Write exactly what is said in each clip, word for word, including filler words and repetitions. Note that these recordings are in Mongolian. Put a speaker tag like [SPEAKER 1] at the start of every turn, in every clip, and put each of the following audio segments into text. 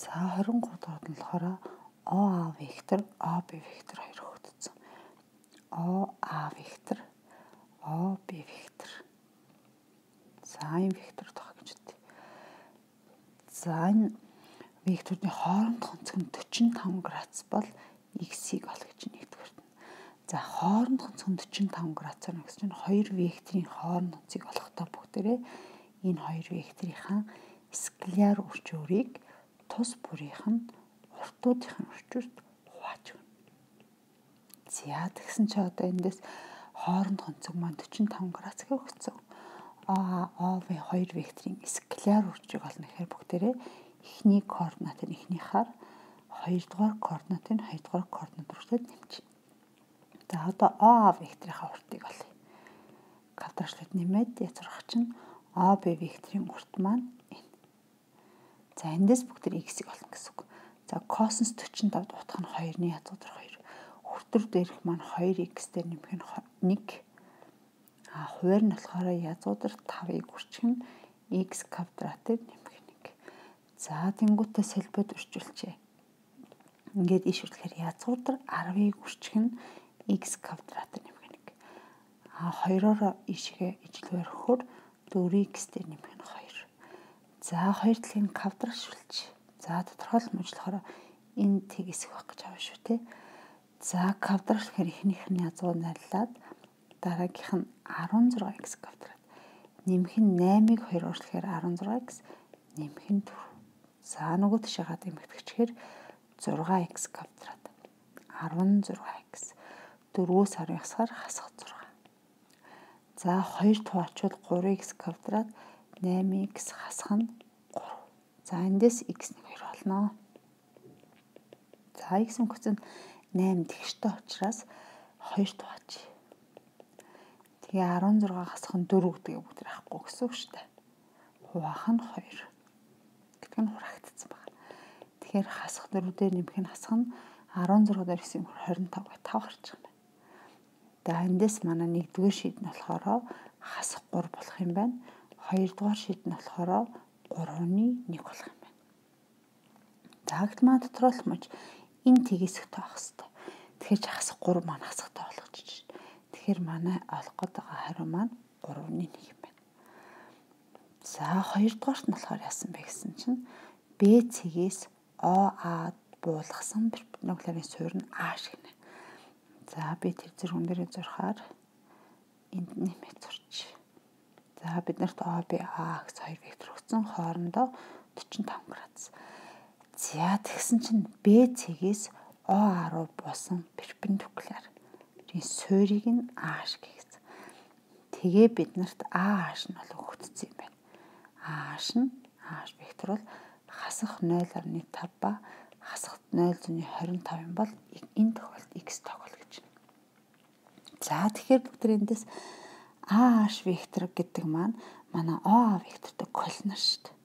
[SPEAKER 1] За двадцать trois дахь нь болохоор ОА вектор, ОБ вектор хоёр өгөгдсөн. ОА вектор, ОБ вектор. За энэ вектор тох гэж үү. За энэ векторны хоорондох онцгой нь forty five градус бол x-ийг олох гэж нэгдүгээр. За хоорондох онцгой нь forty five градус байна гэсэн чинь хоёр векторын хооронд онцгийг олохдоо бүгдээрээ энэ хоёр векторынхаа скляр үрч өөрийг тус бүрийнх нь уртуудынхын үрчүүрт хувааж өгнө. За тэгсэн чи одоо эндээс хоорондох онцог маань forty five градус гэх өгсөн. А, ОВ хоёр векторын скляр үржийг олно гэхээр бүгдээрээ эхний координатын эхнийхаар хоёрдугаар координатын хоёрдугаар координат рүүгээ нэмж. За одоо ОА векторынхаа уртыг олъё. Квадратлууд нэмээд язгуурх чинь ОБ векторын урт маань энэ. За эндээс бүгдээр x-ийг олно гэсэн үг. За косинус forty five дутах нь two-ны язгуур two. Хүртэр дээрх маань two x дээр нэмэх нь one. А хуваар нь болохоор язгуур five-ыг үржих нь x квадратыг нэмэх one. За тэнгуүтээ солбоод үржүүлчихье. Ингээд иш үргэлэхээр язгуур ten-ыг үржих нь x квадратыг нэмэх one. А two-ороо ишгээ ижлээр өгөхөөр four x дээр нэмэх нь two. За two талын квадратшүүлж. За тодорхойлох мужлохоор энэ тэг хэсэг байх гэж авна шүү тий. За квадрат гэхээр эхнийх нь язгуур найлаад дараагийнх нь sixteen x квадрат. Нэмэх нь eight-ыг two уурлахаар sixteen x нэмэх нь four. За нөгөө тишээгаа дэмэгдэхчээр six x квадрат. sixteen x. four-өөс ten ясгаар хасах six. За two дахь очвол three x квадрат, eight x хасах нь three. За эндээс x нэг two олно. За x мөхцөн eight тэгштэй учраас two тууч. Тэгээ sixteen хасах нь four гэдгийг бүгд авахгүй гэсэн үг шүү дээ. Хуваах нь two. Гэдэг нь хурагдсан байна. Тэгэхээр хасах four дээр нэмэх нь хасах нь sixteen дээр x twenty-five гэ five гарч байгаа юм байна. За эндээс манай нэгдүгээр шийд нь болохоор хасах three болох юм байна. Хоёрдугаар шийд нь болохоор three-ны one болох юм байна. Тагт маань тодорхойлох мөч энэ тгийсгтэй авах хэрэгтэй. Тэгэхээр хасах three маань хасахтай болгож байна. Тэгэхээр манай олох гээд байгаа хариу маань three-ны one юм байна. За хоёрдугаарт нь болохоор яасан бэ гэсэн чинь B цэгээс ОА буулгасан перпендикуларын суурь нь А шиг нэ. За би тэр зэрэг өнөрөө зурхаар энд нэмээд зурч. За биднэрт ОБ А гэсэн хоёр вектор өгсөн хоорондоо forty-five градус. За тэгсэн чинь B цэгээс ОА руу буусан перпендикуляр энэ суурийг нь А шиг гэсэн. Тэгээ биднэрт А аш нь бол өгөгдсөн юм байна. А аш нь А вектор бол хасах zero point five ба хасах zero point two five юм бол энэ тохиолдолд x тогтол гэж. За тэгэхээр бүгд эндээс А аш вектор гэдэг маань манай ОА вектортой коллинар шүү дээ.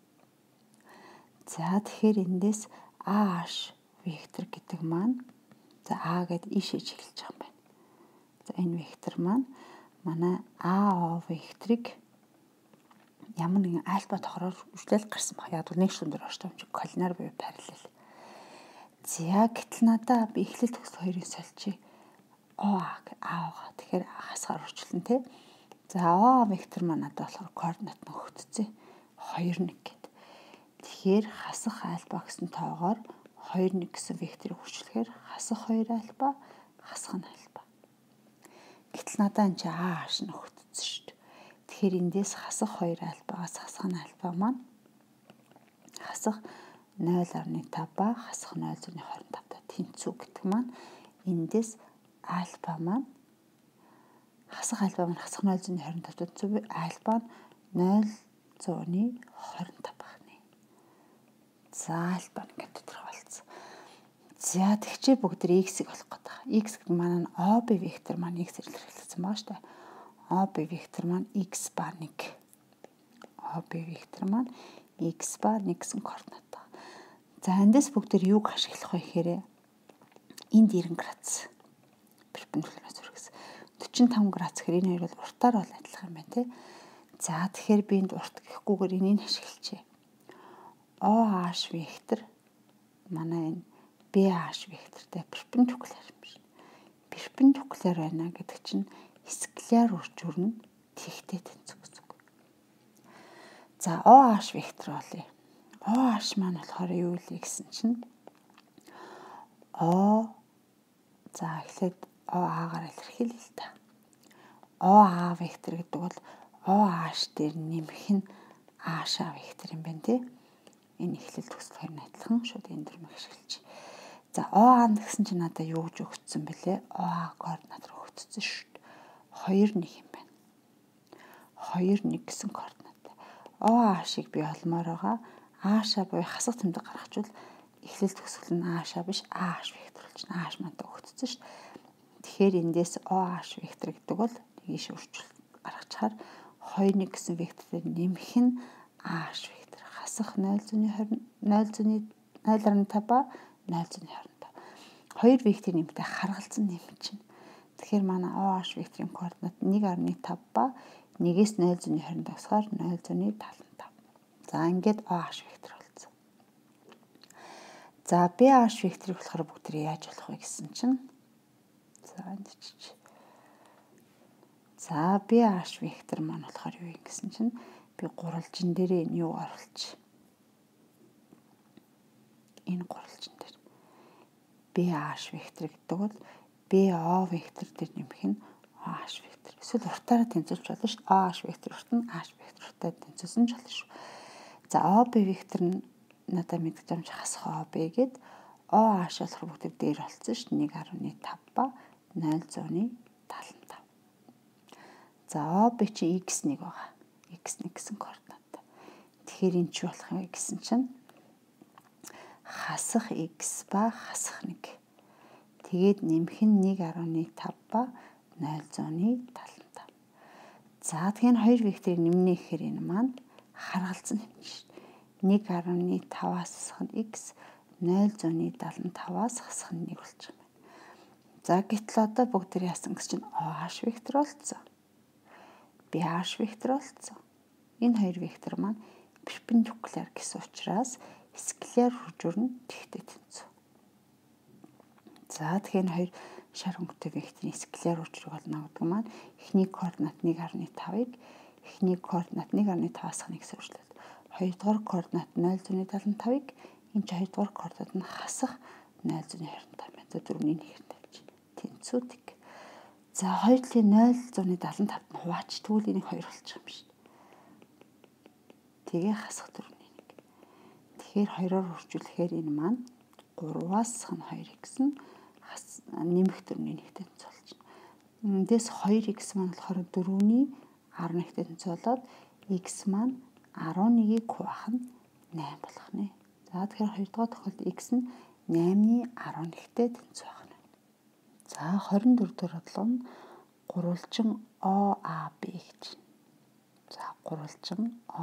[SPEAKER 1] За тэгэхээр эндээс А аш вектор гэдэг маань за А гэдэг ишээ чиглэж байгаа юм байна. За энэ вектор маань манай АО векторыг ямар нэгэн альфа тохороор үржлэл гарсан баг. Яг нэг шүн дээр орчтой юм чи коллинар буюу параллел. За гэтэл надаа би эхлэл төгс хоёрыг сольчих. ОА Аа. Тэгэхээр хасгаар үржүүлнэ тий. За ОА вектор маань надад болохоор координат нь өгөгдсөн. two one гэдэг. Тэгэхээр хасах альфа гэсэн тоогоор two one гэсэн векторыг үржүүлэхээр хасах two альфа, хасах нь альфа. Гэтэл надад энэ чи А аш нь өгөгдсөн шүү дээ. Тэгэхээр эндээс хасах two альфагаас хасах нь альфа маань хасах zero point five ба хасах zero point two five та тэнцүү гэдэг маань эндээс альфа маань хасах альфа маань хасах zero point two five тэнцүү буюу альфа нь zero point two five байна. За альфа ингээд тодорхойлцсон. За тэгчээ бүгд x-ийг олох гээд байгаа. X гэдэг маань ОБ вектор маань x илэрхийлсэн байгаа шүү дээ. ОБ вектор маань x ба one. ОБ вектор маань x ба one гэсэн координат байна. За эндээс бүгдээр юуг ашиглах вэ гэхээр энд ninety градус перпендикулараас үргэс. forty-five градус гэхээр энэ хоёр бол уртаар бол адилхан юм байна тий. За тэгэхээр би энд урт гэхгүйгээр энийг ашиглачээ. ОH вектор манай энэ pH вектортэй перпендикуляр юм шиг. Перпендикуляр байна гэдэг чинь скляр үржүүр нь тэгтэй тэнцвэр гэсэн үг. За OH вектор болъё. OH маань болохоор юу вэ гэсэн чинь O за эхлээд OA-гаар илэрхийлье л та. OA вектор гэдэг бол OH дээр нэмэх нь ASA вектор юм байна тий. Энэ эхлэл төсөл хоёр нь адилхан шууд энэ дөр мэгшгэлж. За OA гэсэн чинь надад юу гэж өгсөн бэлээ? OA координат руу өгсөн шүү дээ. хоёр нэг юм байна. хоёр нэг гэсэн координат. OH-ыг би олмоор байгаа. ASA буюу хасах тэмдэг гаргачвал эхлэл төсөл нь ASA биш AH вектор болж байна. AH мантай өгсөн шүү дээ. Тэгэхээр эндээс OH вектор гэдэг бол ийш үржүүл гаргачаар хоёр нэг гэсэн векторыг нэмэх нь AH вектор. Хасах нуль зуун ноль нуль гаруй тавь ба нуль зуун ноль тавь. Хоёр векторын нэмэлтээ харгалзан нэмж чинь. Тэгэхээр манай OH векторын координат нэг гаруй тавь ба нэгээс нуль зуун ноль тавьсаар нуль зуун талан тавь. За ингээд OH вектор болсон. За pH векторыг болохоор бүгд яаж болох вэ гэсэн чинь. За энд чиж. За pH вектор маань болохоор юу юм гэсэн чинь би гурвалжин дээр энэ юу оруулчих. Энэ гурвалжин дээр pH вектор гэдэг бол BO вектор дээр нэмэх нь OH вектор. Эсвэл уртаараа тэнцвэрч болно шүү дээ. OH вектор урт нь AH вектор уртаа тэнцвэрсэн ч болно шүү. За ОБ вектор нь надад мэдгэж амж хасах ОБ гээд OH болохоор бүгд дээр болцсон шүү дээ. нэг гаруй тавь ба нуль зуун талан тавь. За ОБ чи икс нэг байгаа. икс нэг гэсэн координат. Тэгэхээр энэ чи болох юм гэсэн чинь хасах x ба хасах нэг. Тэгээд нэмэх нь нэг гаруй тавь ба нуль зуун талан тавь. За тэгэхээр хоёр векторыг нэмнэ гэхээр энэ маань харгалзан нэмнэ шүү дээ. нэг гаруй тавьаас хасах нь x, нуль зуун талан тавьаас хасах нь нэг болчих юм байна. За гэтэл одоо бүгд тэр яасан гэсэн чинь OH вектор болцсон. pH вектор болцсон. Энэ хоёр вектор маань перпендикуляр гэсэн учраас скляр үржүүр нь тэгтэй тэнцв. За тэгэхээр хоёр шар өнгөтэй векторын скляр үржүүр болно гэдэг маань эхний координат нэг гаруй тавьыг эхний координат нэг гаруй тавьаас нэг suurчлаад хоёрдугаар координат нуль зуун талан тавьыг энэ ч хоёрдугаар координат нь хасах нуль зуун ноль тавь байна. За дөрөвний нэг тавьж тэнцвүүдийг. За хоёр талын нуль зуун талан тавьд нь хуваач тэгвэл энийг хоёр болчих юм шүү дээ. Тэгээ хасах дөрөвний нэг. Тэгэхээр хоёроор хурцуулахаар энэ маань гураваас нь хоёр гэсэн нэмэх дөрөвний нэгтэй тэнцүү болж байна. Эндээс хоёр икс маань болохоор дөрөвний арав нэгтэй тэнцүү болоод x маань арав нэгийг хуваах нь найман болох нэ. За тэгэхээр хоёрдугаар тохиолдолд x нь найманы арав нэгтэй тэнцүү байх нь. За хорин дөрөвдүгээр бодлого нь гурвалжин ОАБ гэж. За гурвалжин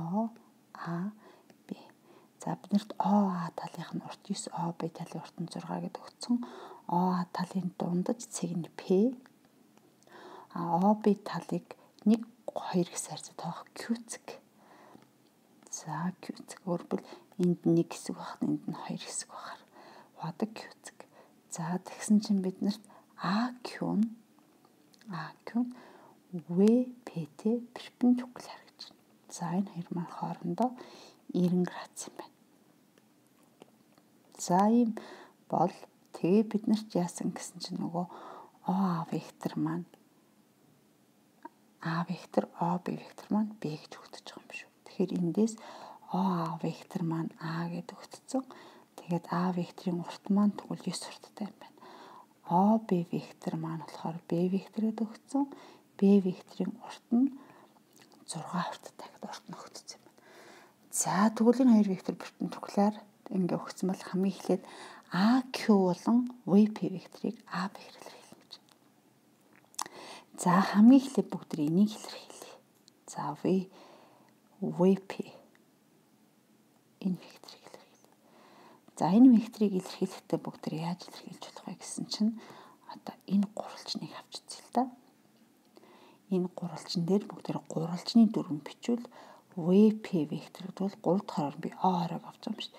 [SPEAKER 1] ОАБ. За биднэрт ОА талынх нь урт девять, ОБ талын урт нь зураг гэдэг өгсөн. ОА талын дундаж цэг нь P. А ОБ талыг нэг хоёр гэсээр тоох Q цэг. За Q цэг өөрөлдвөл энд нэг хэсэг байх, энд нь хоёр хэсэг байхаар удаг Q цэг. За тэгсэн чинь биднэрт АQ нь АQ нь ВП-тэй перпендикуляр гэж. За энэ хоёр маань хоорондоо девяносто градус юм байна. За ийм бол тэгээ биднэрт яасан гэсэн чинь нөгөө ОА вектор маань А вектор, ОБ вектор маань Б гэж өгдөж байгаа юм шүү. Тэгэхээр эндээс ОА вектор маань А гэдэг өгдсөн. Тэгээд А векторын урт маань тэгвэл девять урттай юм байна. ОБ вектор маань болохоор Б векторыг өгдсөн. Б векторын урт нь зураг урттай гэдэг урт нь өгдсөн юм байна. За тэгвэл энэ хоёр вектор перпендикуляр ингээ өгсөн бол хамгийн эхлээд АQ болон ВП векторыг А векторээр хэлнэ гэж. За хамгийн эхлээд бүгд энийг илэрхийлье. За V ВП энэ векторыг илэрхийлье. За энэ векторыг илэрхийлэхдээ бүгд яаж илэрхийлж болох вэ гэсэн чинь одоо энэ гурвалжныг авч үзье л да. Энэ гурвалжин дээр бүгд гурвалжны дүрм бичвэл ВП вектор гэдэг бол гурав дахь орон би O хорог авч байгаа юм шүү дээ.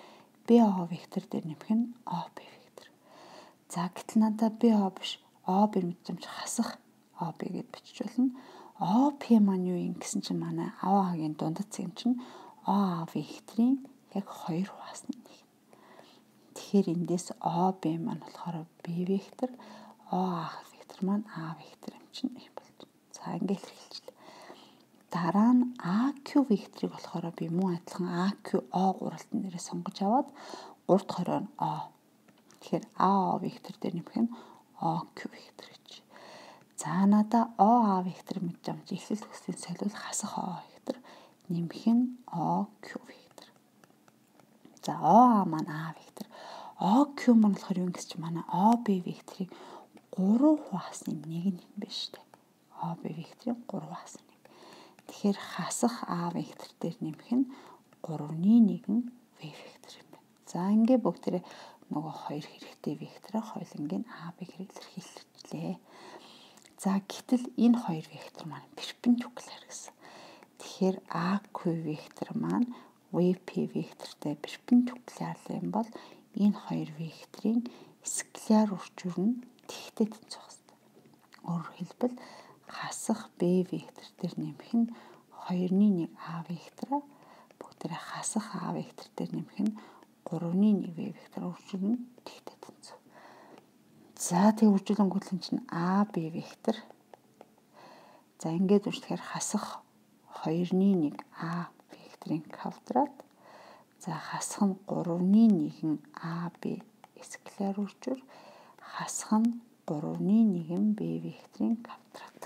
[SPEAKER 1] БО вектор дээр нэмэх нь ОБ вектор. За гэтэл надад БО биш ОБ мэдчихэмж хасах ОБ гэж бичиж болно. ОП маань юу юм гэсэн чинь манай ОА-гийн дундад цэм чинь ОА векторын яг хоёр хуваасны нэг. Тэгэхээр эндээс ОБ маань болохоор B вектор, ОА вектор маань А вектор юм чинь юм болж. За ингээд хэлчихлээ. Дараа нь АQ векторыг болохоор би мөн адилхан АQ О гурвалтан нэрээ сонгож аваад гурав дахь хороо нь О. Тэгэхээр АО вектор дээр нэмэх нь ОQ вектор гэж. За надаа ОА вектор мэдж амж эхлэл төгслийн солиул хасах О вектор нэмэх нь ОQ вектор. За ОА маань А вектор. ОQ маань болохоор юу гэсэн чинь манай ОБ векторын гурав хуваасны нэг нь юм байна шүү дээ. ОБ векторын гурав хуваасны нэг. Тэгэхээр хасах А вектор дээр нэмэх нь гуравны нэгэн В вектор юм байна. За ингээ бүгдээрээ нөгөө хоёр хэрэгтэй вектороо хоёулангийн А Б-гээр илэрхийллээ. За гэтэл энэ хоёр вектор маань перпендикуляр гэсэн. Тэгэхээр АQ вектор маань ВП вектортэй перпендикуляр юм бол энэ хоёр векторын скляр өрчүүр нь тэгтээ тэнцэх хэрэгтэй. Өөрөөр хэлбэл хасах Б вектор дээр нэмэх нь хоёрны нэг А вектороо бүгдээрээ хасах А вектор дээр нэмэх нь гуравны нэг В вектор өрчүүр нь тэгтээ тэнцэх. За тэг үржүүлэнгүүт нь чинь А Б вектор. За ингээд үржлэхээр хасах хоёрны нэг А векторын квадрат. За хасах нь гуравны нэгэн А Б скляр үржүүр. Хасах нь гуравны нэгэн Б векторын квадрат.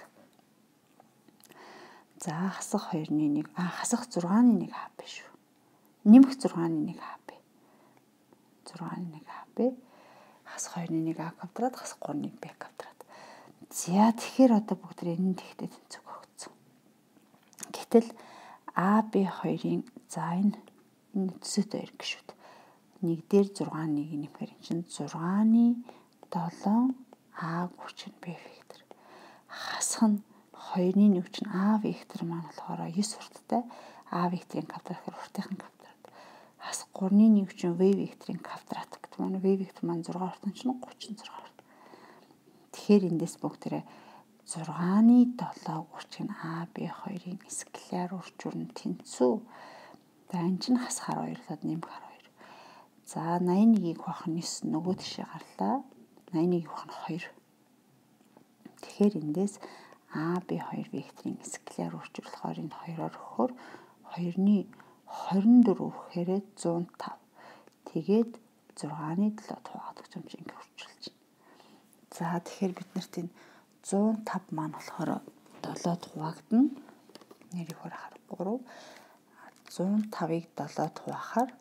[SPEAKER 1] За хасах хоёрны нэг А хасах зургааны нэг А Б шүү. Нэмэх зургааны нэг А Б. зургааны нэг А Б. Хасах хоёрны нэг А квадрат, хасах гуравны нэг Б квадрат. За тэгэхээр одоо бүгд энэ тэгтээ тэнцэг өгсөн. Гэтэл А Б хоёрын за энэ нүцэт хоёр гişүүд. Нэг дээр зургааны нэг нэмэхээр энэ чинь зургааны долоон А хүчин Б вектор. Хасах нь хоёрны нэг чинь А вектор маань болохоор девять урттай А векторын квадрат гэхээр уртын квадрат. Хасах гуравны нэг чинь В векторын квадрат гэдэг маань В вектор маань зургаан уртын чинь гучин зургаан урт. Тэгэхээр эндээс бүгдээрээ зургааны долоо үрчиг нь А Б хоёрын скляр үрчүүр нь тэнцүү. За энэ чинь хасахаар хоёрлоод нэмэх хоёр. За восемь нэгийг хуваах нь девять нөгөө тишээ гарлаа. восемь нэгийг хуваах нь хоёр. Тэгэхээр эндээс А Б хоёр векторын скляр үрчүүр болохоор энэ хоёроор өгөхөөр хоёрны двадцать четыре өгөхөөр one hundred five. Тэгээд зургааны долоо хуваагаад өгч юм чинь ингэ үрчүүлж байна. За тэгэхээр бид нарт энэ one hundred five маань болохоор долоод хуваагдана. Нэрийг харахаар three. one hundred five-ыг долоод хуваахаар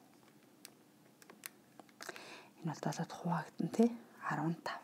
[SPEAKER 1] энэ бол долоод хуваагдана тий fifteen.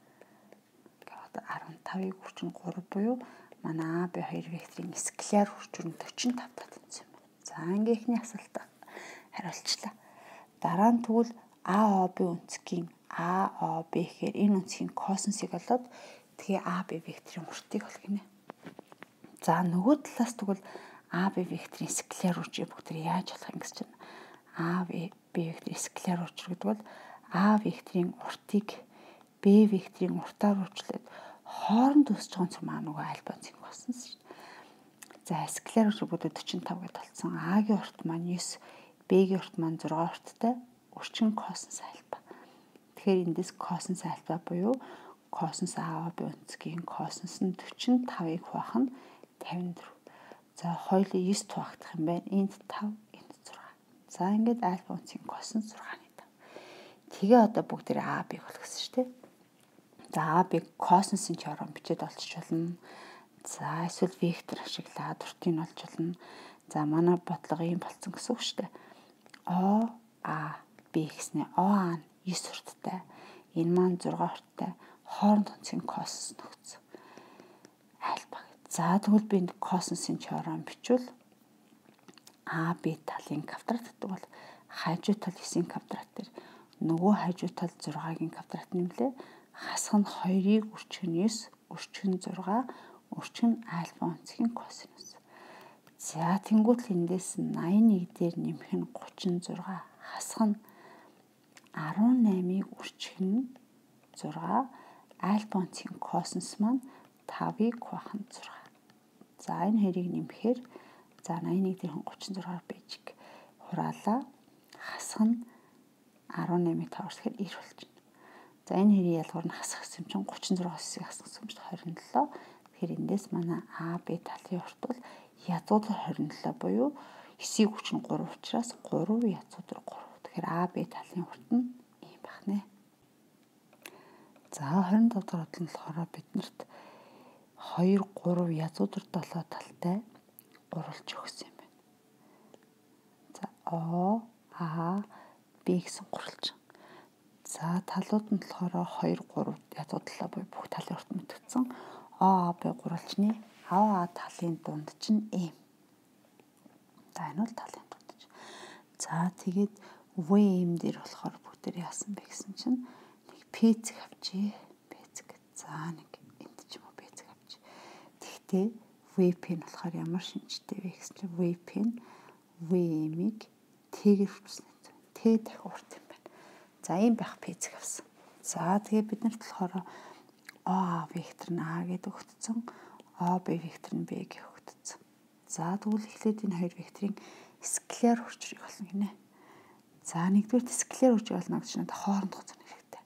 [SPEAKER 1] fifteen-ыг хүчин three буюу манай А Б хоёр векторын скляр хүчүр нь forty-five тав тэнцсэн юм байна. За ингээ ихний асуулт хариулчлаа. Дараа нь тэгвэл А О Б үнцгийн А О Б гэхээр энэ үнцгийн косинусыг олоод тэгээ А Б векторын уртыг олгоно. За нөгөө талаас тэгвэл А Б векторын скляр үржийг бүгд яаж олох юм гэж чинь А Б векторын скляр үржир гэдэг бол А векторын уртыг Б векторын уртаар үржлээд хооронд үсэж байгаа юм маань нөгөө альба үнцгийн косинус шүү. За скляр үржиг бүгд forty-five гэдээ толцсон. А-гийн урт маань nine, Б-гийн урт маань six урттай өрчин косинус альба. Тэгэхээр эндээс косинус альба буюу косинус А Б үнцгийн косинус нь forty-five-ыг хуваах нь fifty-four. За хоёулаа nine хуваагдах юм байна. Энд five, энд six. За ингээд альфа үнцгийн косинус six-ны five. Тэгээ одоо бүгдээрээ А Б-г олгосон шүү дээ. За А Б косинусын теорем бичээд олчих болно. За эсвэл вектор ашиглаад уртыг нь олж болно. За манай бодлого ийм болцсон гэсэн үг шүү дээ. О А Б гэснээр О А нь nine урттай. Энэ маань six урттай. Хооронд онцгийн косинус нөхцөн. Альфа. За тэгвэл би энэ косинусын теорем бичвэл А Б талын квадрат гэдэг бол хажуу тал nine-ийн квадрат дээр нөгөө хажуу тал six-гийн квадрат нэмлээ. Хасах нь two-ыг өрчих нь nine, өрчих нь six, өрчих нь альфа онцгийн косинус. За тэнгуут л эндээс ninety-one дээр нэмэх нь thirty-six, хасах нь арван наймыг үржих нь зураг, альфа онцгийн косинус маань тавыг хуваах нь зураг. За энэ хоёрыг нэмэхээр за найман нэг дээрхэн гучин зургаар байж хураалаа. Хасах нь арван наймыг таваар тэгэхээр ир болчихно. За энэ хоёрын ялгуур нь хасах гэсэн чинь гучин зургаас хасах гэсэн чинь хорин и долоо. Тэгэхээр эндээс манай А, Б талын урт бол язгуудлаар хорин и долоо буюу эсийг хүч нь гурав учраас гурав язгуудлаар гурав. Тэгэхээр А, Б талын урт нь ийм байх нэ. За хорин и дав дахь бодлого нь болохоор биднэрт хоёр, гурав язгуудлаар долоо талтай гурвалж өгсөн юм байна. За О, А, Б гэсэн гурвалж. За талууд нь болохоор хоёр, гурав язгуудлаа буюу бүх талын урт мэдэгдсэн. О, А, Б гурвалжны А, А талын дунд чинь ийм. За энэ бол талын дунд чинь. За тэгээд В М дээр болохоор бүгдээр яасан бэ гэсэн чинь нэг П зэг авчи. П зэг. За нэг энд ч юм уу П зэг авчи. Тэгтээ В П нь болохоор ямар шинжтэй вэ гэсэн чинь В П нь В М-ийг Т-гээр хүчсэн. Т дахин урт юм байна. За ийм байх П зэг авсан. За тэгээ бид нарт болохоор О, А вектор нь А гэдэг өгөгдсөн. О, Б вектор нь Б гэж өгөгдсөн. За тэгвэл эхлээд энэ хоёр векторын скляр хурцрыг олно гинэ. За нэгдүгээр скляр хурцрыг олно гэж надад хоорондох зам хэрэгтэй.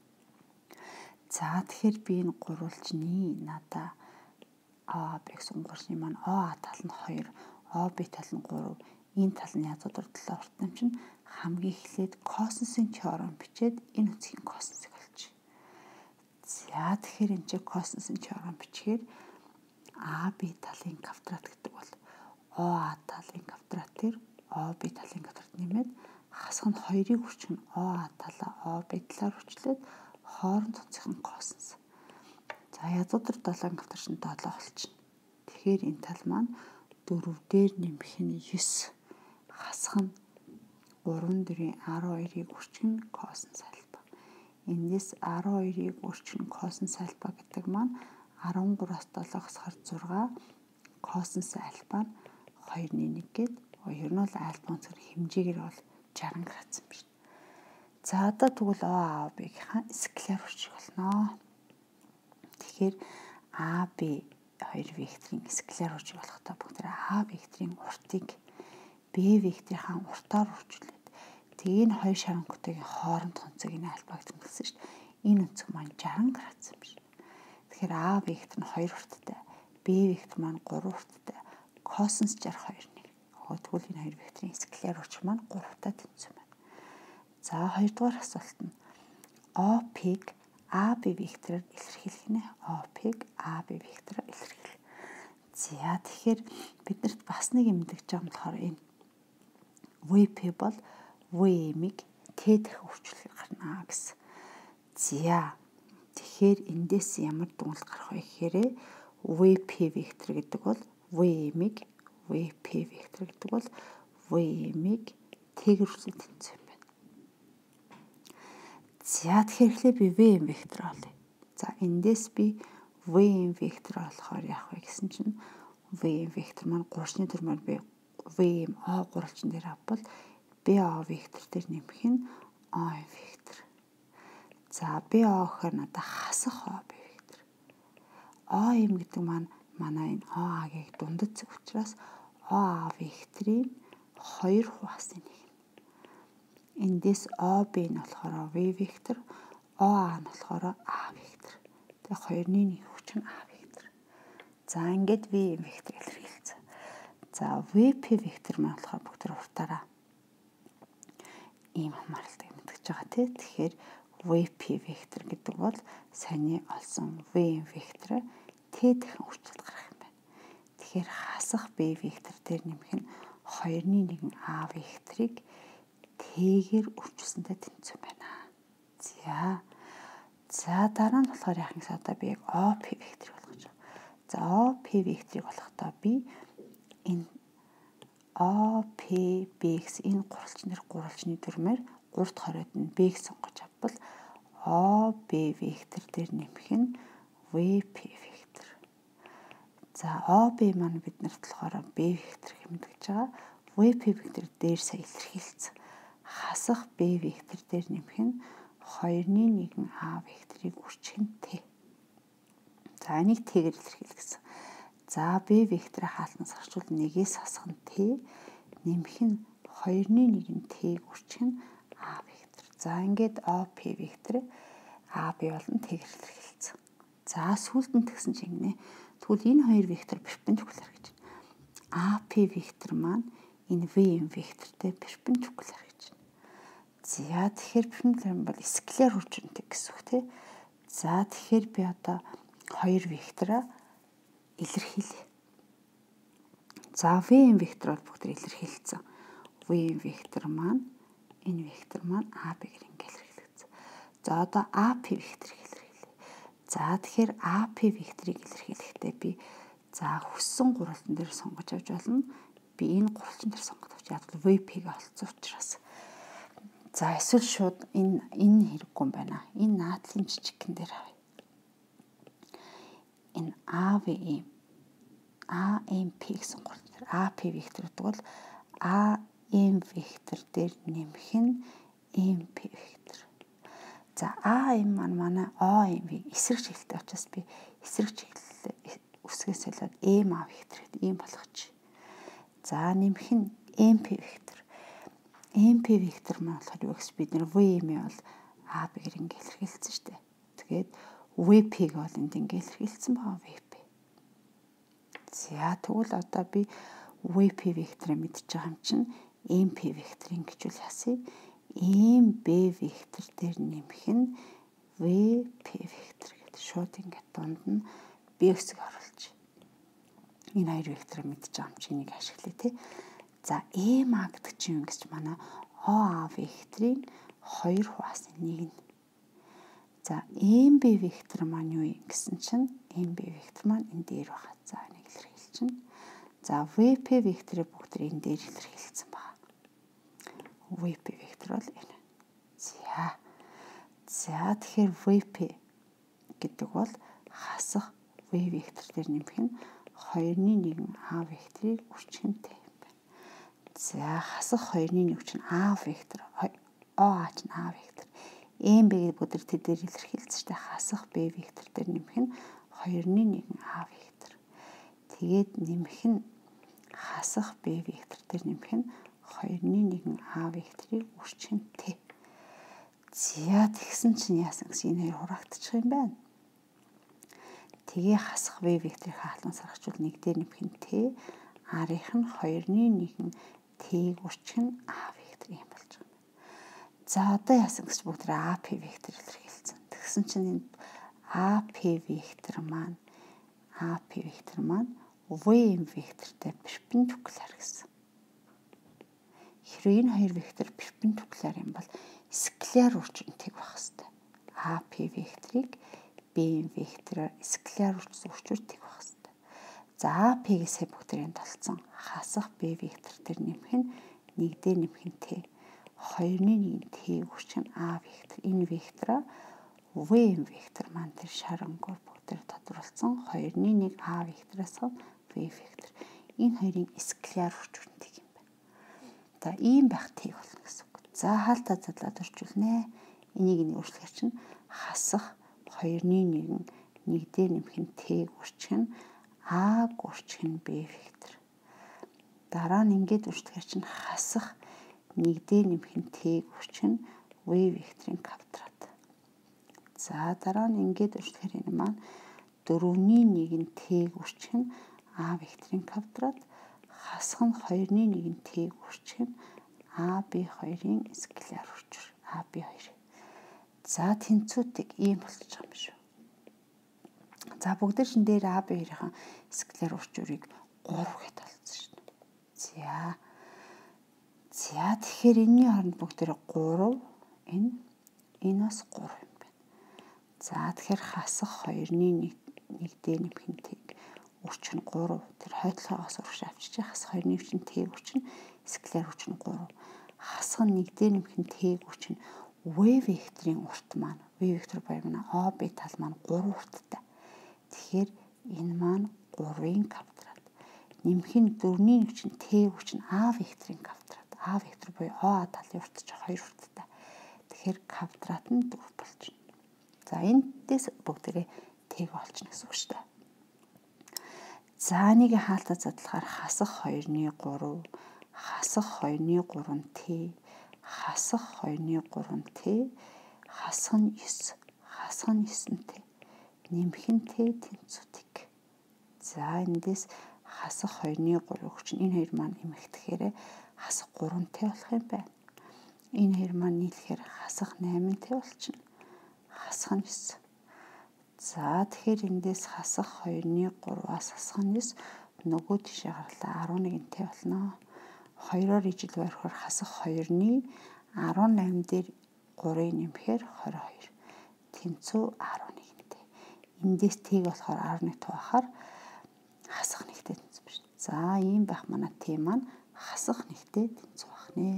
[SPEAKER 1] За тэгэхээр би энэ гурвалжны надаа А, Б гэсэн гурвалжны маань О, А тал нь хоёр, О, Б тал нь гурав. Энэ тал нь язгуудлаар долоо урт юм чинь хамгийн эхлээд косинусын теорем бичээд энэ үсгийн косинусыг олчих. За тэгэхээр энэ чинь косинусын теорем бичгээр А, Б талын квадрат гэдэг бол О, А талын квадратээр О, Б талын квадрат нэмээд хасах нь хоёрыг үржих нь О, А талаа О, Б талаар үржлээд хооронд цоцгийн косинус. За язгуудлаар долоон квадрат нь долоо болчихно. Тэгэхээр энэ тал маань дөрөв дээр нэмэх нь девять. Хасах нь гурван дөрвийн арван хоёрыг үржих нь косинус альфа. Эндээс арван хоёрыг үржих нь косинус альфа гэдэг маань арван гураас долоо хасахаар зураг, косинус альфа нь хоёрын нэг гээд ер нь бол альфа онцгой хэмжээгээр бол шестьдесят градус юм байна. За одоо тэгвэл О, А, Б-ийн скляр хурцрыг олно. Тэгэхээр А, Б хоёр векторын скляр хурцрыг олохдоо бүгд А векторын уртыг Б векторынхаа уртаар үржүүлээд тэгээ энэ хоёр шаранхуудын хоорондох онцыг энэ альфа гэж хэлсэн шүү дээ. Энэ онцог маань шестьдесят градус юм байна. Тэгэхээр А вектор нь хоёр урттай, Б вектор маань гурван урттай. Косинус шестьдесят хоёр нэг. Тэгвэл энэ хоёр векторын скляр хурц маань гуравтай тэнцсэн байна. За хоёрдугаар асуулт нь О П-г А Б вектороор илэрхийлэх нэ. О П-г А Б вектороор илэрхийлэх. За тэгэхээр биднэрт бас нэг юм мэдгэж байгаа юм болохоор энэ В П бол В М-ийг Т дахин үржүүлэхээр гарна гэсэн. За тэгэхээр эндээс ямар дүгнэлт гарах вэ гэхээр В П вектор гэдэг бол В М-ийг В П вектор гэдэг бол В М-ийг Т-гээр үржүүлээд тэнцсэн юм байна. За тэгэхээр эхлээд би В М вектор олъё. За эндээс би В М вектор олохоор яах вэ гэсэн чинь В М вектор маань гурвалжны төрмөөр би В М О гурвалжин дээр авбал Б О вектор дээр нэмэх нь О М вектор. За Б О гэхээр надад хасах О Б вектор. О М гэдэг маань манай энэ О А-гийн дундад зэг учраас О А векторын хоёр хуваасын нэг. Эндээс О Б нь болохоор В вектор, О А нь болохоор А вектор. Тэгээ хоёрын нэг хүч нь А вектор. За ингээд В М вектор илэрхийлсэн. За В П вектор маань болохоор бүгд уртаараа ийм хамааралтай мэдгэж байгаа тий. Тэгэхээр В П вектор гэдэг бол саяны олсон В М вектор Т дахин үржүүлэлт гарах юм байна. Тэгэхээр хасах Б вектор дээр нэмэх нь хоёрын нэг нь А векторыг Т-гээр үржүүлсэнтэй тэнцсэн байна. За. За дараа нь болохоор яах гэсэн одоо би яг О П векторыг олгож байгаа. За О П векторыг олохдоо би энэ О П Б гэсэн энэ гурвалжин дээр гурвалжны дүрмээр гурав дахь хоройд нь Б гэсэн сонгож авбал О Б вектор дээр нэмэх нь В П вектор. За О Б маань биднэрт болохоор Б вектор хэмдэж байгаа. В П вектор дээр сая илэрхийлсэн. хасах B вектор дээр нэмэх нь хоёрын нэгэн А векторыг үржих нь Т. За энийг Т-гээр илэрхийлэх гэсэн. За B векторыг хаалтнаас гарчвал нэгээс хасах нь Т, нэмэх нь хоёрын нэгэн Т-г үржих нь А вектор. За ингээд О П вектор А Б болон Т-гээр илэрхийлсэн. За сүүлд нь тэгсэн чинь гинэ. Тэгвэл энэ хоёр вектор перпендикуляр гэж. А П вектор маань энэ В М вектортэй перпендикуляр гэж. За тэгэхээр перпендикуляр бол скляр хүчинтэй гэсэн үг тийм. За тэгэхээр би одоо хоёр вектороо илэрхийлье. За В М вектор бол бүгд илэрхийлсэн. В М вектор маань энэ вектор маань А Б-гээр ингэ илэрхийлэгдсэн. За одоо А П векторыг илэрхийлье. За тэгэхээр А П векторыг илэрхийлэхдээ би за хүссэн гурвалтан дээр сонгож авч болно. Би энэ гурвалжин дээр сонгож авч яг л В П-г олцсон учраас. За эсвэл шууд энэ энэ хэрэггүй юм байна. Энэ наадлын жижигхэн дээр авъя. Энэ А В М А М П гэсэн гурвалжин дээр А П вектор гэдэг бол А М вектор дээр нэмэх нь М П вектор. За А М маань манай О М-ийн эсрэг чиглэлтэй учраас би эсрэг чиглэл үсгээс солиод М А вектор гэдэг ийм болгочих. За нэмэх нь М П вектор. М П вектор маань болохоор юу гэсэн бид нэр В М-ийг бол А Б-гээр ингэ илэрхийлсэн шүү дээ. Тэгээд В П-г бол энд ингэ илэрхийлсэн байгаа В П. За тэгвэл одоо би В П векторыг мэдчихэж байгаа юм чинь М П векторыг гэжүүл яасыг М Б вектор дээр нэмэх нь В П вектор гэдэг шууд ингээд дунд нь Б үсэг оруулж. Энэ хоёр векторыг мэдчихэж байгаа юм чинь энийг ашиглая тий. За М А гэдэг чинь юу гэж манай О А векторын хоёр хуваасны нэг нь. За М Б вектор маань юу юм гэсэн чинь М Б вектор маань энэ дээр байгаа. За энийг илэрхийлчихнэ. За В П векторыг бүгд энэ дээр илэрхийлсэн байна. В П вектор бол энэ. За. За тэгэхээр В П гэдэг бол хасах В вектор дээр нэмэх нь хоёрын нэгэн А векторыг үржих нь Т юм байна. За хасах хоёрын нэг чинь А вектор О А чинь А вектор. М Б-г бүгд тэр дээр илэрхийлсэн шүү дээ. Хасах Б вектор дээр нэмэх нь хоёрын нэгэн А вектор. Тэгээд нэмэх нь хасах Б вектор дээр нэмэх нь хоёрын нэгэн А векторыг үржих нь Т. За тэгсэн чинь яасан гэсэн энэ хоёр хураагдчих юм байна. Тэгээ хасах В векторыг хаалтнаас гаргачвал нэг дээр нэмэх нь Т, арийнх нь хоёрын нэгэн Т-г үржих нь А вектор юм болж байгаа. За одоо яасан гэж бүгд А П вектор илэрхийлсэн. Тэгсэн чинь энэ А П вектор маань А П вектор маань В М вектортэй перпендикуляр гэсэн. Хэрвээ энэ хоёр вектор перпендикуляр юм бол скляр үржинтэйг байх хэвээр. А П векторыг Б М вектороор скляр үржүүлдэг байх хэвээр. За А П-гээсээ бүгдээрээ толцсон хасах Б вектор дээр нэмэх нь нэг дээр нэмэх нь Т. Хоёрын нэгэн Т үржих нь А вектор. Энэ вектороо В М вектор маань тэр шарангуур бүгдээр тодруулсан хоёрын нэг А вектороос В вектор. Энэ хоёрын скляр үржүүлдэг юм байна. За ийм байх Т болно гэсэн үг. За хаалтаа задлаад үржүүлнэ. Энийг нэг үржлэхэр чинь хасах хоёрын нэгэн нэг дээр нэмэх нь Т үржих нь А үржих нь Б вектор. Дараа нь ингээд үржлэхэр чинь хасах нэг дээр нэмэх нь Т үржих нь В векторын квадрат. За дараа нь ингээд үржлэхэр энэ маань дөрөвний нэгэн Т үржих нь А векторын квадрат. Хасах нь хоёрын нэгэн Т үржих нь А Б хоёрын скляр үржих. А Б хоёр. За тэнцвүүдийг ийм болчих юм шүү. За бүгдээр шин дээр А Б хоёрын скляр үржүүрийг гурав гэд олцсон шүү. За. За тэгэхээр энэний хооронд бүгдээр гурав, энэ энэ бас гурав юм байна. За тэгэхээр хасах хоёрын нэг дээр нэмэх нь Т үржих нь гурав. Тэр хойдлогоос урагш авчиж хасах хоёрын нэг чинь Т үржих нь скляр үржих нь гурав. Хасах нэг дээр нэмэх нь Т үржих нь В векторын урт маань В вектор баяр манай О Б тал маань гурав урттай. Тэгэхээр энэ маань гурвын квадрат. Нэмэх нь дөрөвний нэг чинь Т үржих нь А векторын квадрат. А вектор буюу О А талын урт ч хоёр урттай. Тэгэхээр квадрат нь дөрв болж байна. За эндээс бүгдээрээ тэг олчихно гэсэн үг шүү дээ. За энийг хаалтаа задлахаар хасах хоёрны гурав, хасах хоёрны гурав нь Т, хасах хоёрны гурав нь Т, хасах нь ёс, хасах нь ёс нь Т. Нэмэх нь Т тэнцвүүдийг. За эндээс хасах хоёрны гурав өгч энэ хоёр маань нэмэгдэхээр хасах гурав Т болох юм байна. Энэ хоёр маань нийлэхээр хасах найман Т болчихно. Хасах нь ёс. За тэгэхээр эндээс хасах хоёрны гураваас хасах нь ёс нөгөө тишээ гарлаа арван нэг Т болно. хоёроор ижил барихаар хасах хоёрны арван найман дээр гурыг нэмэхээр хорин хоёр. Тэнцүү арван нэг Т. Эндээс Т болохоор арван нэг туухаар хасах нэгтэй тэнцүү биш. За ийм байх манай Т маань хасах нэгтэй тэнцүү байх нэ.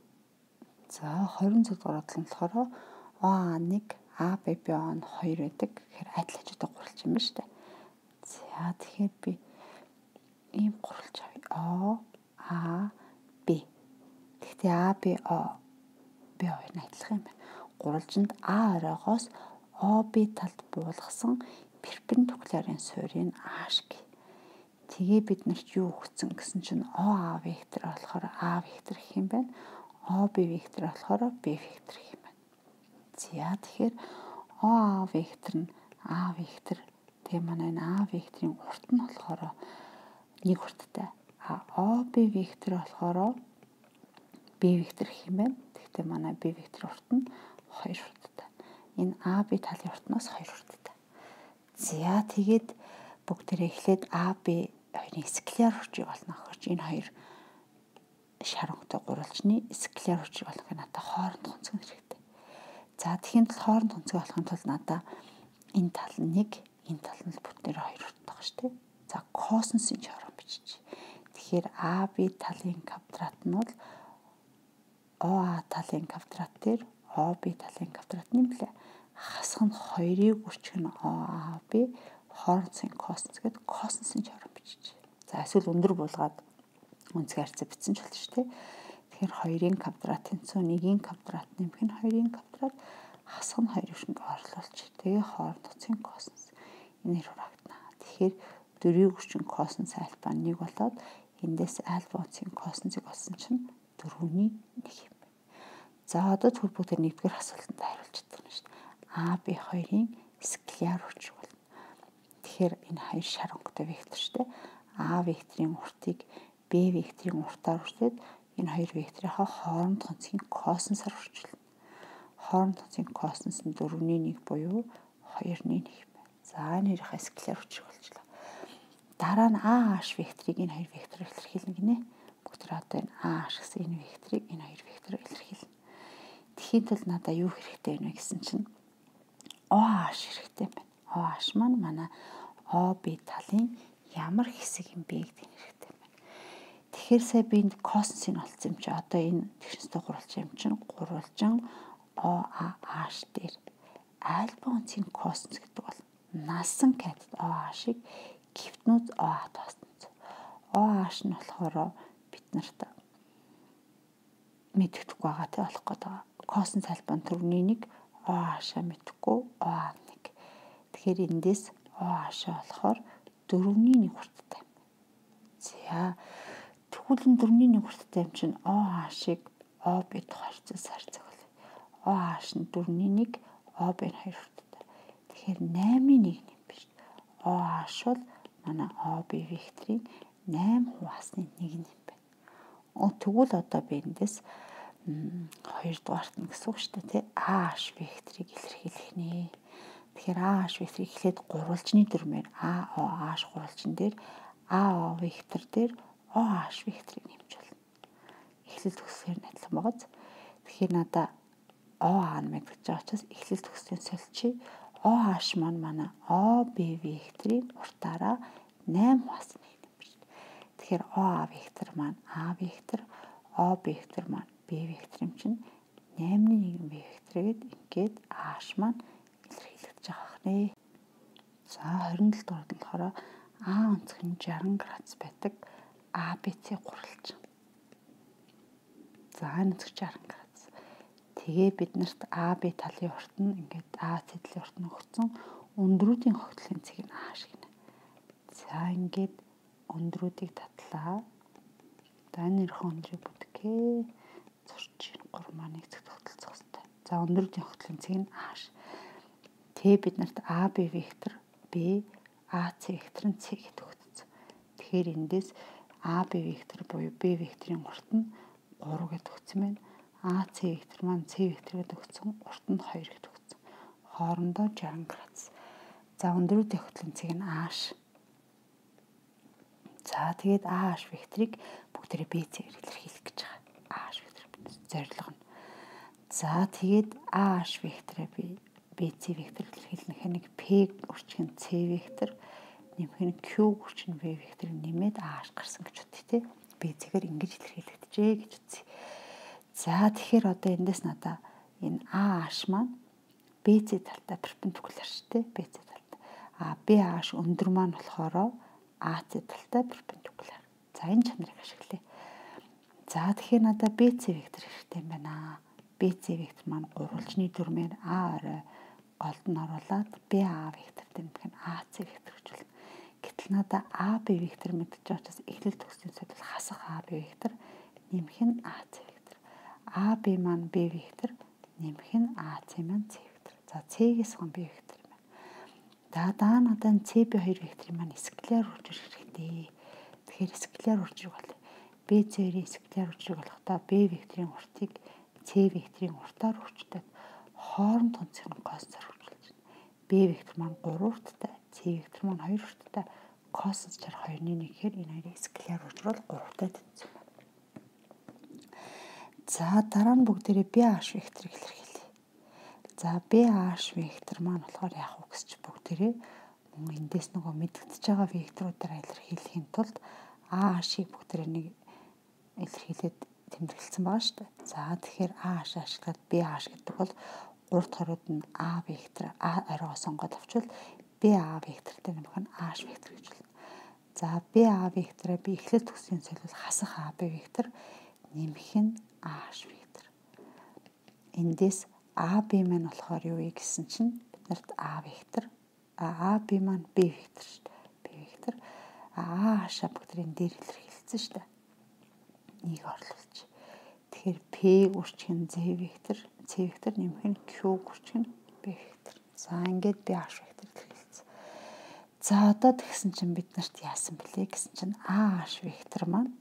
[SPEAKER 1] За хорин цэг дуурайдлын болохоор О А нэг А Б Б О нь хоёр байдаг. Тэгэхээр адил хажуутай гурвалж юм байна шүү дээ. За тэгэхээр би ийм гурвалж авъя. О А Б. Гэхдээ А Б О Б хоёр нь адилхан юм байна. Гурвалжинд А оройгоос О Б талд буулгасан перпендикуларын суурийг А шиг. Тэгээ бид нарт юу өгсөн гэсэн чинь О А вектор болохоор А вектор гэх юм байна. О Б вектор болохоор Б вектор гэх юм байна. За тэгэхээр О А вектор нь А вектор тэгээ манай А векторын урт нь болохоор нэг урттай. А О Б вектор болохоор Б вектор гэх юм байна. Гэхдээ манай Б векторын урт нь хоёр урттай. Энэ А Б талын уртнаас хоёр урттай. За тэгээд бүгдээрээ эхлээд А Б хоёрын скляр хүчийг олно гэхэрч энэ хоёр шарангатай гурвалжны скляр хүчийг олох нь надад хооронд тонцох хэрэгтэй. За тэгэхээр тул хооронд тонцоо болохын тулд надад энэ тал нь нэг, энэ тал нь бүтээр хоёр урттай байгаа шүү дээ. За косинусыг чорон бичиж. Тэгэхээр А Б талын квадрат нь бол О А талын квадрат дээр О Б талын квадрат нэмлээ. Хасах нь хоёрыг үржих нь О А Б хоорондын косинус гэдэг косинусыг чорон бичиж. За эсвэл өндөр буулгаад үнцгий харьцаа бичсэн ч болно шүү дээ. Тэгэхээр хоёрын квадрат тэнцүү нэгийн квадрат нэмэх нь хоёрын квадрат хасах нь хоёр шиг орлуулж. Тэгээ хоорондын косинус энэ хурагдана. Тэгэхээр дөрвийн хүчин косинус альфа нэг болоод эндээс альфа үнцгийн косинусыг олсон чинь дөрвөний нэг юм байна. За одоо тэгвэл бүгд нэгдүгээр асуултанд хариулж чадсан шүү дээ. А Б хоёрын скляр хүч болно. Тэгэхээр энэ хоёр шарангатай вектор шүү дээ. А векторын уртыг Б векторын уртаар үржүүлээд энэ хоёр векторынхаа хооронд тонцгийн косинусаар үржүүлнэ. Хооронд тонцгийн косинус нь дөрвөний нэг буюу хоёрны нэг юм байна. За энэ хоёрынхаа скляр хүчийг олжлоо. Дараа нь А H векторыг энэ хоёр вектороор илэрхийлнэ гинэ. Бүгд одоо энэ А H гэсэн энэ векторыг энэ хоёр вектороор илэрхийлнэ. Тэгэхэд бол надад юу хэрэгтэй вэ гэсэн чинь О H хэрэгтэй юм байна. О H маань манай О Б талын ямар хэсэг юм бэ гэдэг нь хэрэгтэй байна. Тэгэхээр сая би энд косинусыг олцсон юм чи одоо энэ тэгшнэстэй гурвалж юм чинь гурвалжин О А H дээр альфа үнцгийн косинус гэдэг бол насан катет О H-ыг гипнуз О А тооцсон. О H нь болохоор бид нарт мэддэхгүй байгаа тий олох гэдэг. Косинус альфа төрний нэг О H-а мэдхгүй О А нэг. Тэгэхээр эндээс О H болохоор дөрвөний нэг хүрттэй. За тэгвэл дөрвөний нэг хүрттэй юм чинь О H-ыг О Б харьцаас харьцах бол О H нь дөрвөний нэг О Б нь хоёр хүрттэй. Тэгэхээр наймын нэг юм биш. О H бол манай О Б векторын найман хуваасны нэг юм байна. Оо тэгвэл одоо би эндээс хоёр дугаарт нь гэсэн үг шүү дээ тий. А H векторыг илэрхийлэх нэ. Тэгэхээр А H векторыг эхлээд гурвалжны дүрмээр А О H гурвалжин дээр А О вектор дээр О H векторыг нэмж болно. Эхлэл төгсгөр нь адилхан байгааз. Тэгэхээр надаа О А нь мэдгэж байгаа учраас эхлэл төгсгөрийн сольчи О H маань манай О Б векторын уртаараа найман хуваасны нэг юм биш. Тэгэхээр О А вектор маань А вектор, О Б вектор маань Б вектор юм чинь наймны нэгэн Б вектор гээд ингээд H маань илэрхийлэгдэж байгаа хэрнээ. За хорин дал дуурайд болохоор А онцгой нь жарган градус байдаг А Б Ц гурвалж. За нөхцөж харан градус. Тэгээ биднэрт А, Б талын урт нь ингээд А, С талын урт нь өгсөн өндрүүдийн хогтлын цэг нь А шиг нэ. За ингээд өндрүүдийг татлаа. За энэ нэрхэн өндрийг бүтгээ. Зурчин гурван маань нэгцэгт тогтолцох хэрэгтэй. За өндрүүдийн хогтлын цэг нь А ш. Тэгээ биднэрт А, Б вектор, Б, А, С вектор нь С гэдэг өгсөн. Тэгэхээр эндээс А, Б вектор буюу Б векторын урт нь гурав гэдэг өгсөн байна. А, С вектор маань С вектор гэдэг өгсөн. Урт нь хоёр гэдэг өгсөн. Хоорондоо шестьдесят градус. За өндрүүдийн хогтлын цэг нь А ш. За тэгээд А H векторыг бүгдээрээ Б С-ээр илэрхийлэх гэж байгаа. А H вектор зорилго нь. За тэгээд А H векторыг Б С вектор илэрхийлэх нэг P үрчиг нь С вектор, нэмэх нь Q үрчиг нь V вектор нэмээд А H гарсан гэж бодъё те. Б С-гээр ингэж илэрхийлэгдэжээ гэж үзье. За тэгэхээр одоо эндээс надаа энэ А H маань Б С талтай перпендикуляр шүү дээ. Б С талтай. А Б H өндөр маань болохоор А С талтай перпендикуляр. За энэ чанарыг ашиглая. За тэгэхээр надад Б С вектор хэрэгтэй юм байна. Б С вектор маань гурвалжны дүрмээр А орой голд нь оруулаад Б А вектор дэмэх нь А С вектор гэж болно. Гэтэл надад А Б вектор мэдчих учраас эхлэл төгсгийн зүйл хасах А Б вектор нэмэх нь А С вектор. А Б маань Б вектор нэмэх нь А С маань С вектор. За С-гээс хон Б вектор юм байна. За даа надад С Б хоёр векторын маань скляр үржих хэрэгтэй. Тэгэхээр скляр үржих бол Б С-ийн скляр үржих болохдоо Б векторын уртыг С векторын уртаар үрждэг. Хооронд тунцыг нь косоор үржүүлж байна. Б вектор маань гурав урттай, С вектор маань хоёр урттай. Кос чарах хоёрын нэг гэхээр энэ хоёрыг скляр үржүүл гуравтай тэнцвэр байна. За дараа нь бүгдээрээ Б H векторыг илэрхийлье. За Б H вектор маань болохоор яах вэ гэсч бүгдээрээ эндээс нөгөө мэдэгдэж байгаа векторуудаараа илэрхийлэхийн тулд А H-ийг бүгдээрээ нэг илэрхийлээд тэмдэглэсэн байгаа шүү дээ. За тэгэхээр А H ашиглаад Б H гэдэг бол гурав дахь оройд нь А вектор А оройгоо сонгоод авчвал Б А вектортэй нэмэх нь А H вектор гэж болно. За Б А вектороо би эхлэл төгсгийн солиул хасах А Б вектор нэмэх нь А H вектор. Эндээс А Б маань болохоор юу вэ гэсэн чинь биднэрт А вектор А Б маань Б вектор шүү дээ. Б вектор А H бүгд энэ дээр илэрхийлсэн шүү дээ. Нэг орлуулж. Тэгэхээр P үржих нь З вектор, С вектор нэмэх нь Q үржих нь Б вектор. За ингээд Б H вектор илэрхийлсэн. За одоо тэгсэн чинь бид нарт яасан бэлээ гэсэн чинь А H вектор маань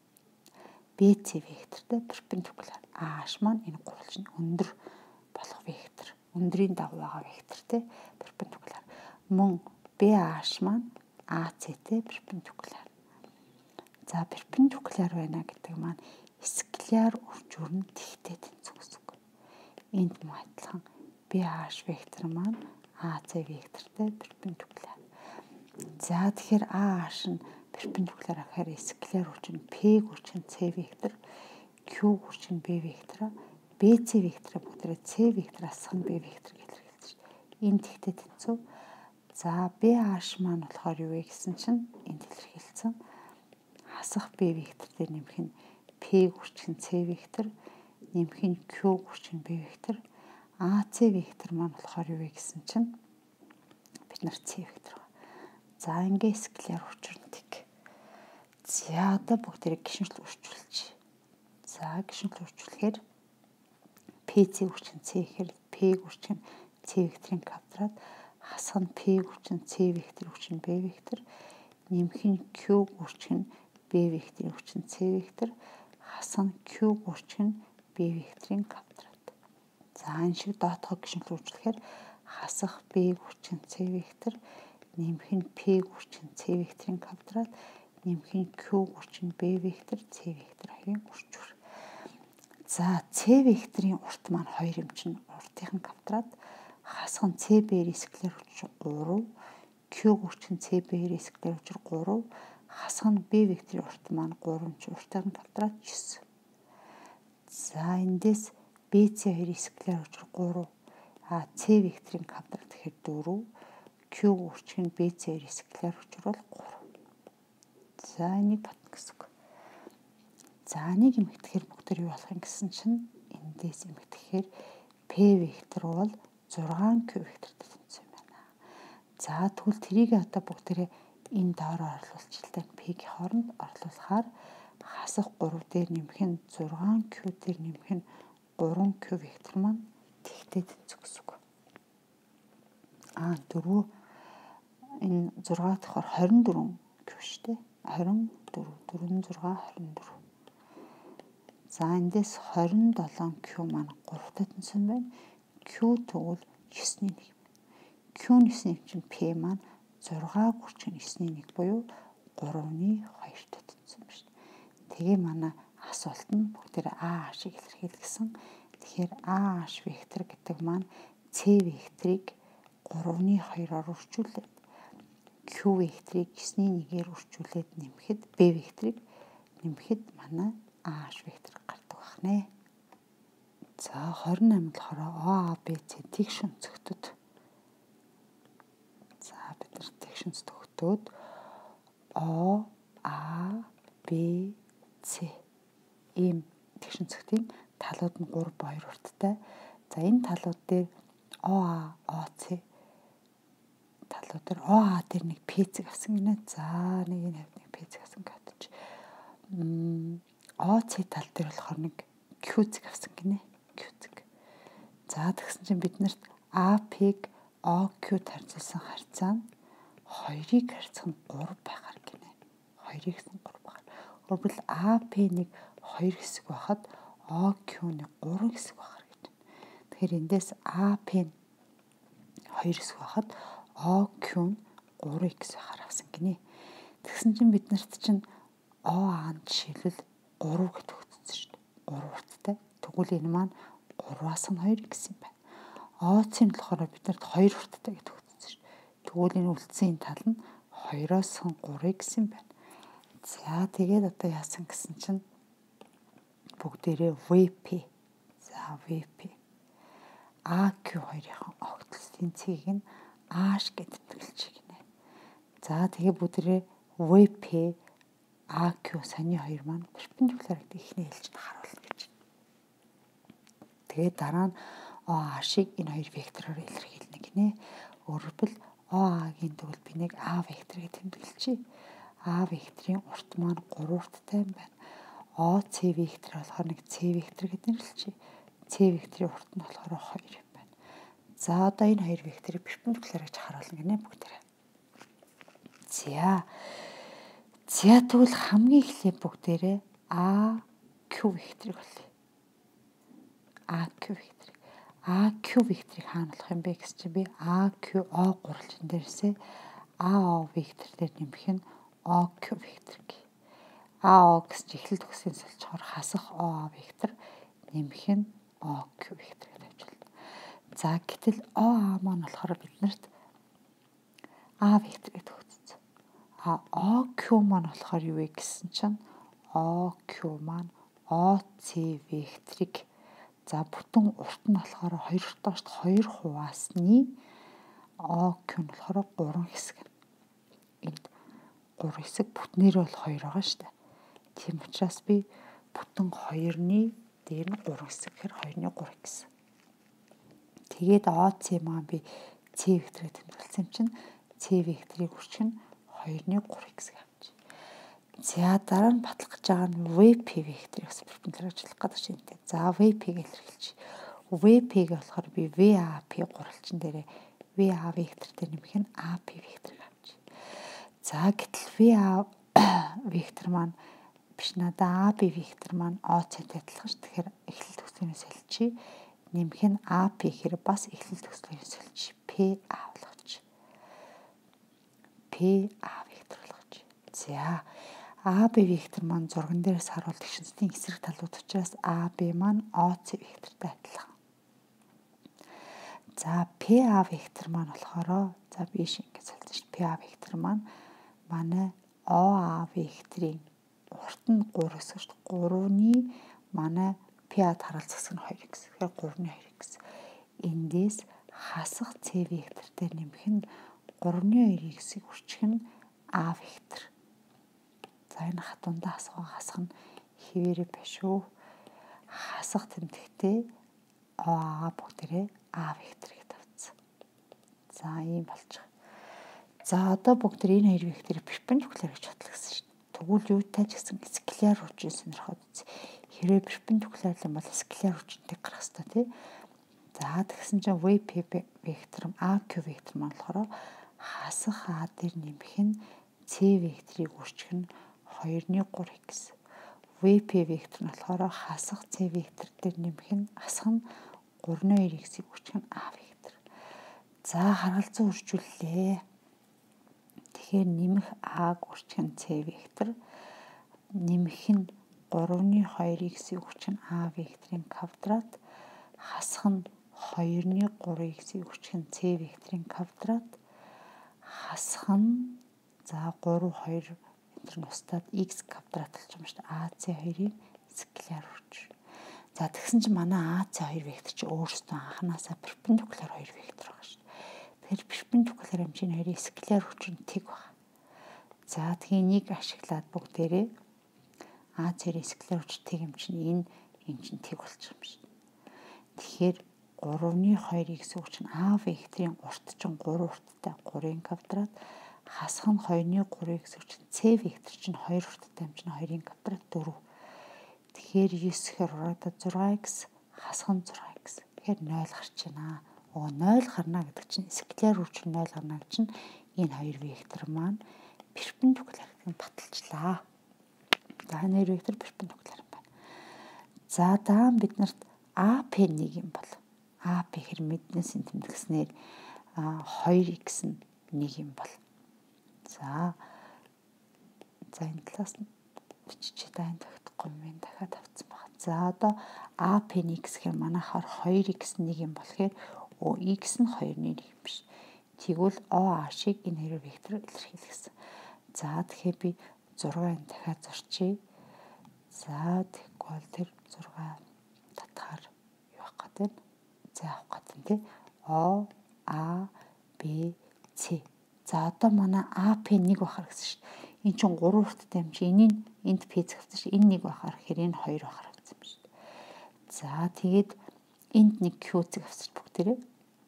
[SPEAKER 1] Б С вектортэй перпендикуляр. А H маань энэ гурвалж нь өндөр болох вектор. Өндрийн дагуу байгаа вектортэй перпендикуляр. Мөн Б H маань А С-тэй перпендикуляр. За перпендикуляр байна гэдэг маань скляр үржүүр нь тэгтэй тэнцэх гэсэн үг. Энд мөн адилхан Б H вектор маань А С вектортэй перпендикуляр. За тэгэхээр А H нь перпендикуляр ахаар скляр үржин P үржин С вектор, Q үржин Б вектор, Б С векторыг бүгдээрээ С вектороос хан Б вектор гэж илэрхийлсэн шүү дээ. Энэ тэгтэй тэнцүү. За Б H маань болохоор юу вэ гэсэн чинь энд илэрхийлсэн. Хасах Б вектор дээр нэмэх нь P үржих нь С вектор, нэмэх нь Q үржих нь Б вектор. А С вектор маань болохоор юу вэ гэсэн чинь бид нар С вектор. За ингээ скляр үржүүлдэг. За одоо бүгдээрээ гişүнчлэн үржүүлж. За гişүнчлэн үржүүлэхээр P С үржих нь С гэхээр P үржих нь С векторын квадрат, хасах нь P үржих нь С вектор үржих нь Б вектор, нэмэх нь Q үржих нь Б векторын үржих нь С вектор, хасах нь Q үржих нь Б векторын квадрат. За энэ шиг доотхоо гişүнчлэн үржүүлэхээр хасах Б үржих нь С вектор, нэмэх нь P үржих нь С векторын квадрат, нэмэх нь Q үржих нь Б вектор С вектор хоёрын үржүүр. За С векторын урт маань хоёр юм чинь уртын квадрат, хасах нь С Б-ээр скляр үржих гурав, Q үржих нь С Б-ээр скляр үржих гурав, хасах нь Б векторын урт маань гурав чинь уртын квадрат девять. За эндээс Б С хоёрын скляр үржих гурав, а С векторын квадрат гэхээр дөрөв, Q үржих нь Б С хоёрын скляр үржих бол гурав. За энийг батна гэсэн үг. За нэг юм итгэхээр бүгдээр юу болох юм гэсэн чинь эндээс эмэгдэхээр P вектор бол зургаан Q вектортой тэнцсэн юм байна. За тэгвэл тэрийг одоо бүгдээрээ энэ доороо орлуулчихлаа. P-ийн хооронд орлуулахаар хасах гурав дээр нэмэх нь зургаан Q дээр нэмэх нь гурван Q вектор маань тэгтээ тэнцэх гэсэн үг. Аа дөрөв энэ зургаа дахаар хорин дөрвөн Q шүү дээ. хорин дөрөв, дөрвөн зургаа хорин дөрөв. За эндээс хорин долоон Q маань гуравтай тэнцсэн байна. Q тэгвэл есний нэг. Q-ний есний чинь P маань зургаа гүрчэн есний нэг буюу гуравны хоёртой тэнцсэн байна шүү дээ. Тэгээ манай асуулт нь бүгдээр А шиг илэрхийлсэн. Тэгэхээр А H вектор гэдэг маань C векторыг гуравны хоёроор үржүүлээд Q векторыг есний нэгээр үржүүлээд нэмэхэд B векторыг нэмэхэд манай А H вектор гардаг байна. За хорин восемь болохоор O A B C тэгш өнцөгтөд. За бид нар тэгш өнцөгтөд O A B C ийм тэгш өнцөгтийн талууд нь гурав хоёр урттай. За энэ талууд дээр O A, O C талууд дээр O A дээр нэг P зэг авсан гинэ. За нэг энэ нэг P зэг авсан гэж. Мм O C тал дээр болохоор нэг Q зэг авсан гинэ. Q зэг. За тэгсэн чинь бид нарт A P-г O Q харьцуулсан харьцаа нь хоёрыг харьцах нь гурав байхаар гинэ. хоёрыг гэсэн гурав байхаар. Өөрөлдвөл A P нэг хоёр хэсэг байхад O Q нэг гурван хэсэг байхаар гэж байна. Тэгэхээр эндээс A P нь хоёр хэсэг байхад O Q нь гурван x байхаар авсан гинэ. Тэгсэн чинь бид нарт чинь O A-нд жишээлбэл гурав гэж өгсөн шүү дээ. гурав урттай. Тэгвэл энэ маань гурваас нь хоёр x юм байна. O C-нд болохоор бид нарт хоёр урттай гэж өгсөн шүү дээ. Тэгвэл энэ үлдсэн тал нь хоёроос нь гурав x юм байна. За тэгээд одоо яасан гэсэн чинь бүгдээрээ V P. За V P. A Q хоёрын огтлолтын цэгийг нь H гэдэг тэмдэглэж гинэ. За тэгээ бүгдээрээ V P A Q саяны хоёр маань перпендикуляр гэдэг ихний хэлжинд харуулна гэж. Тэгээд дараа нь O A-шийг энэ хоёр вектороор илэрхийлнэ гинэ. Өөрөлдвөл O A-гийн тэгвэл би нэг A вектор гэж тэмдэглэчихье. A векторын урт маань гурав урттай юм байна. O C вектор болохоор нэг C вектор гэж нэрлэчихье. C векторын урт нь болохоор хоёр юм байна. За одоо энэ хоёр векторыг перпендикуляр гэж харуулна гинэ бүгдээрээ. За. За тэгвэл хамгийн эхлээд бүгдээрээ A Q векторыг олъё. A Q векторыг. A Q векторыг хаана болох юм бэ гэсэн чинь би A Q O гурвалжин дээрсээ A O вектор дээр нэмэх нь O Q вектор гэх. A O гэсэн чинь эхлэл төгсгийн солилцохоор хасах O A вектор нэмэх нь O Q вектор гэж тавьчихлаа. За гэтэл O A маань болохоор биднэрт A вектор гэдэг өгсөн. А O Q маань болохоор юу вэ гэсэн чинь O Q маань O C векторыг за бүтэн урт нь болохоор хоёр доош хоёр хуваасны O Q нь болохоор гурван хэсэг. Энд гурван хэсэг бүтнээрээ бол хоёр байгаа шүү дээ. Тийм учраас би бүтэн хоёрны дээр нь гурван хэсэг гэхээр хоёрны гурав гэсэн. Тэгээд O C маань би C векторыг тэмдэглэсэн юм чинь C векторыг үржих нь хоёрны гурав хэсэг авчих. За дараа нь батлах гэж байгаа нь V P векторыг бас перпендикуляр ажиллах гэдэг шинтэй. За V P-г илэрхийлж. V P-г болохоор би V A P гурвалжин дээрээ V A вектор дээр нэмэх нь A P векторыг авчих. За гэтэл V A вектор маань биш надаа A B вектор маань O C-тэй адилхан ш. Тэгэхээр эхлэл төгсгөөний солилцъя. Нэмэх нь A P гэхээр бас эхлэл төгсгөөний солилцъя. P A болгоч. P A вектор болгоч. За A B вектор маань зурган дээрээс харуул тэгшинсний эсрэг талууд учраас A B маань O C вектортай адилхан. За P A вектор маань болохоор за биш ингэж солилцсон ш. P A вектор маань манай O A векторын урт нь гурав гэсэн ш. гурвны манай P A-д харуулц хэсэг нь хоёр гэсэн. Тэгэхээр гурвны хоёр гэсэн. Эндээс хасах C вектор дээр нэмэх нь гурвны хоёр хэсэг үржих нь A вектор. За энэ хатундаа асуугаа хасах нь хэвээрээ биш үү. хасах тэмдэгтээ О А бүгдээрээ А векторыг тавьсан. За ийм болж байгаа. За одоо бүгд энэ хоёр векторыг перпендикуляр гэж батлагсан шүү дээ. Тэгвэл юутай ч гэсэн скляр хүчин сонирхоод үз. Хэрвээ перпендикуляр юм бол скляр хүчинтэй гарах хэрэгтэй тий. За тэгсэн чинь вэ пи вектор А Q вектор маань болохоор хасах А дээр нэмэх нь С векторыг үржих нь хоёрны гурав х. вэ пи вектор нь болохоор хасах С вектор дээр нэмэх нь асах нь гурван хоёр х-ийг үржих нь А вектор. За харгалзан үржүүллээ. Тэгэхээр нэмэх А-г үржих нь С вектор, нэмэх нь гурван хоёр х-ийг үржих нь А векторын квадрат, хасах нь хоёрны гурав х-ийг үржих нь С векторын квадрат, хасах нь за гурав хоёр энэ нь устдаад х квадрат болж байгаа юм шүү дээ. А С хоёрын скляр хүч. За тэгсэн чинь манай А С хоёр вектор чи өөрөөсөө анханасаа перпендикуляр хоёр вектор байгаа шүү дээ. Тэгэхээр перпендикуляр хэмжээний хоёрын скляр хүч нь тэг байна. За тэгээ нэг ашиглаад бүгдээрээ А С хоёрын скляр хүч тэг юм чинь энэ энэ чинь тэг болчих юм шүү дээ. Тэгэхээр гурван хоёр х үг чинь А векторын урт чинь гурав урттай гурван квадрат, хасах нь хоёрны гурав х үг чинь С вектор чинь хоёр урттай юм чинь хоёрын квадрат дөрөв. Тэгэхээр девять гэхээр урагдаад зураг х, хасах нь зураг х. Тэгэхээр ноль гарч байна. Оо ноль гарна гэдэг чинь скляр хүч нь ноль гарна гэж чинь энэ хоёр вектор маань перпендикуляр гэдгийг баталчлаа. За энэ хоёр вектор перпендикуляр юм байна. За даан бид нарт А П нэг юм бол А П хэр мэднэс энэ тэмдэгснээр хоёр х нь нэг юм бол. За за энэ талаас нь бичиж даан тогтохгүй юм дахиад авцсан байна. За одоо А П нэг гэхээр манайхаар хоёр х нэг юм болохоор О х нь хоёрны нэг юм биш. Тэгвэл О А шиг энэ хоёр вектор илэрхийлсэн. За тэгэхээр би зургийг дахиад зурчий. За тэгэхгүй бол тэр зураг татахаар юу авах гэдэг вэ? За авах гэдэг тийм. О А Б С. За одоо манай А П нэг бахар гэсэн шүү дээ. Энд чинь гурван урттай юм чи энийг энд П зэгцсэн шүү. Энэ нэг бахар гэхээр энэ хоёр бахар гэсэн юм шүү дээ. За тэгээд энд нэг Q зэг авсаж бүгдээрээ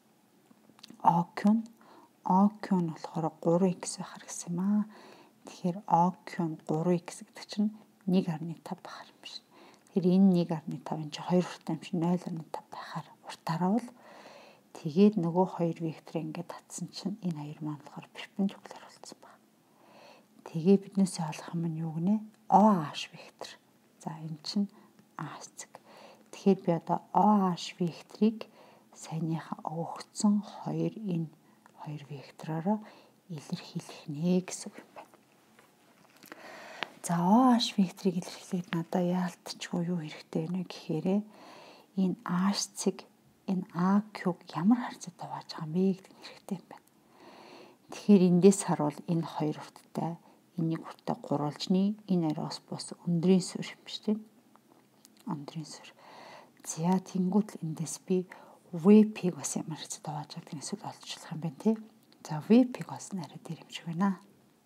[SPEAKER 1] О Q нь О Q нь болохоор гурван х бахар гэсэн юм аа. Тэгэхээр О Q нь гурван х гэдэг чинь нэг гаруй тав бахар юм биш. Тэгэхээр энэ нэг гаруй тав энэ чинь хоёр урттай юм чи нойл гаруй тав бахар уртаараа бол тэгээд нөгөө хоёр вектор ингээд татсан чинь энэ хоёр маань болохоор перпендикуляр болсон баг. Тэгээ биднээсээ олох юм нь юу гэнэ? О H вектор. За энэ чинь А зэг. Тэгэхээр би одоо О H векторыг саяныхаа өгөгдсөн хоёр энэ хоёр вектороор илэрхийлэх нэ гэсэн юм байна. За О H векторыг илэрхийлэхэд надад яалтчгүй юу хэрэгтэй вэ гэхээр энэ H зэг энэ А Q-г ямар харьцаатай байж байгаа юм бэ гэдэг нь хэрэгтэй юм байна. Тэгэхээр эндээс харуул энэ хоёр урттай энэ нэг урттай гурвалжны энэ араас бус өндрийн суурь юм биш тийм. Өндрийн суурь. За тэнгуут л эндээс би вэ пиг бас ямар харьцаатай байж байгаа гэдгийг эсвэл олжуулах юм байна тийм. За вэ пиг бас арай дээр юм шиг байна.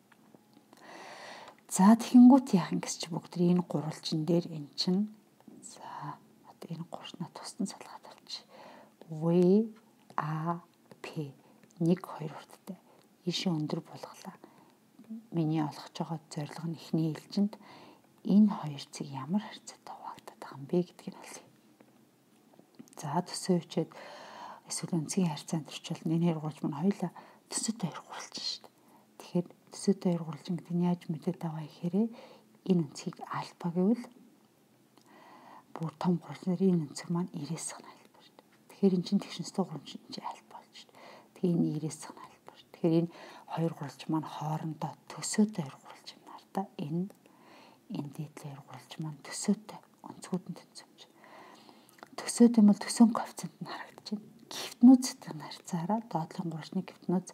[SPEAKER 1] За тэгэнгүүт яах юм гэсч бүгд энэ гурвалжин дээр эн чин за одоо энэ гурвнаа тусдан салгаад авчи. В А П нэг хоёр урттай ийшээ өндөр булгалаа. Миний олгож байгаа зорилго нь эхний ээлжинд энэ хоёр зэг ямар харьцаатай хуваагдаад байгаа юм бэ гэдгийг олъё. За төсөө хичээд эсвэл өнцгийн харьцаанд орчвол энэ хоёр гурвалж мань хоёулаа төсөөтэй хоёр гурвалж шүү дээ. Тэгэхээр төсөөтэй хоёр гурвалжин гэдэг нь яаж мэдээд байгаа гэхээр энэ өнцгийг альфа гэвэл бүр том гурвалжнаар энэ өнцөг маань ирээс сагна альфа шүү дээ. Тэгэхээр эн чинь тэгшинстэй гурвалжин чинь альфа болж шүү дээ. Тэгээ энэ ирээс сагна альфа шүү. Тэгэхээр энэ хоёр гурвалж маань хоорондоо төсөөтэй хоёр гурвалж юм нар да. Энэ энэ дээдлийн хоёр гурвалж маань төсөөтэй өнцгүүд нь тэнцвч. Төсөөд юм бол төсөн коэффициент нь харагдаж байна. Гифтнүүцтэй харьцаараа доотлын гурвалжны гифтнүүц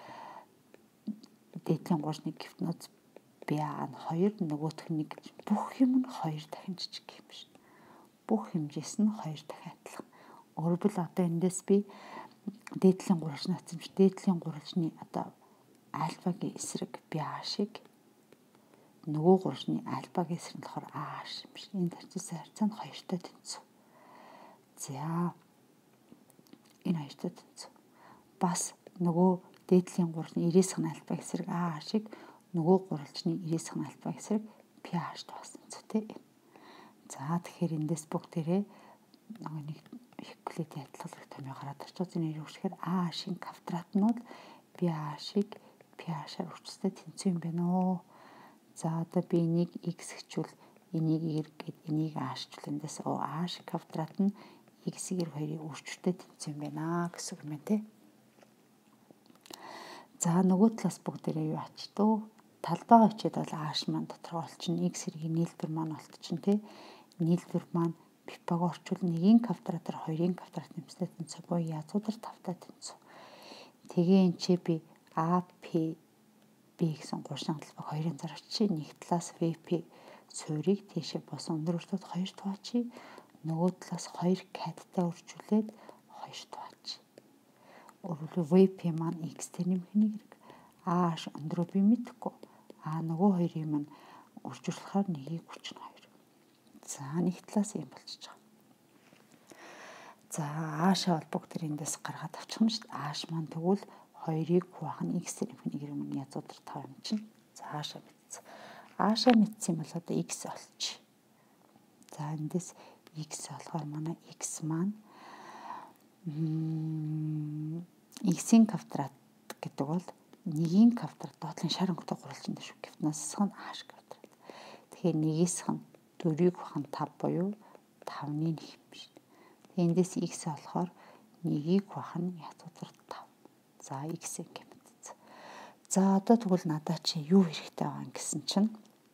[SPEAKER 1] дээдлийн гурвалжны гифтнүүц би А нь хоёр нөгөөх нь нэг бүх юм нь хоёр дахин жижиг юм шиг. Бүх хэмжээс нь хоёр дахин адилхан. Өөрөөр одоо эндээс би дээдлийн гурвалжны атомч дээдлийн гурвалжны одоо альфагийн эсрэг би А шиг нөгөө гурвны альбагийн эсрэг нь болохоор ааш юм биш. Энэ тарчилсан харьцаанд хоёртой тэнцүү. За энэ хоёртой тэнцүү. Бас нөгөө дээдлийн гурвны ирээсх нь альбагийн эсрэг аашиг нөгөө гурвалжны ирээсх нь альбагийн эсрэг pH-д бас тэнцүүтэй. За тэгэхээр эндээс бүгдээрээ нэг Евклидийн адилгалыг томьёо гараад ирчихвэл энэ юу гэхээр аашийн квадрат нь бол pH-ыг pH-аар үржүүлэлтэй тэнцүү юм байна оо. За одоо би энийг x гэчүүл энийг y гэд энийг аашчвал эндээс h квадрат нь x y хоёрын үржүүлэлтэй тэнцүү юм байна гэсэн үг юм тий. За нөгөө талаас бүгдээрээ юу ачтуу? Талбайгаа хичээд бол h маань доторх олчихно. X хэргийн нийлбэр маань олдчихно тий. Нийлбэр маань Пифагорчвал нэгin квадратаар хоёрын квадрат нэмстэй тэнцүү буюу язгуудар тавтай тэнцүү. Тэгээ энэ чи би эй пи би гэсэн гуршин талбайг хоёрын зарагч чи нэг талаас ви пи суурийг тийшээ босон өндөр өртөд хоёр туваачи нөгөө талаас хоёр каттай үржүүлээд хоёр туваачи. Өөрөлдөө ви пи маань x дээр нэмэх нэг хэрэг. h өндрөө би мэдэхгүй. А нөгөө хоёрын маань үржүүлэхээр нэгийг хүчин хоёр. За нэг талаас юм болчихж байгаа. За аашаа бол бүгд эндээс гаргаад авчих юм шүү дээ. Ааш маань тэгвэл хоёрыг хуваах нь x нэмэх нэг хэрэг маань язгуудар тав юм чинь. За аашаа мэдсэн. Аашаа мэдсэн юм бол одоо x олчих. За эндээс x болохоор манай x маань x-ийн квадрат гэдэг бол нэгin квадрат доотлын шар өнгөтэй гурвалжин дээр шүү. Гипносх нь h квадрат. Тэгэхээр нэгээс нь дөрвийг хуваах нь тав буюу тавны нэг юм биш. Тэгээ эндээс x болохоор нэгийг хуваах нь язгуудар тав. За x ингэ мэдсэн. За одоо тэгвэл надад чи юу хэрэгтэй байгаа юм гэсэн чинь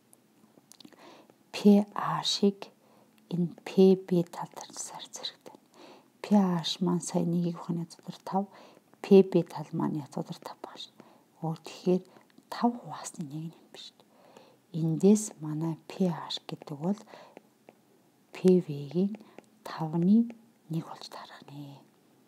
[SPEAKER 1] pH-ыг энэ pB тал тарчсан харьцаа хэрэгтэй. pH маань сая нэгийг хуваах нь язгуудар тав, pB тал маань язгуудар тав байна шүү. Өөр тэгэхээр тав хуваасны нэг юм биш. Эндээс манай pH гэдэг бол pV-гийн тавны нэг болж тарах нэ.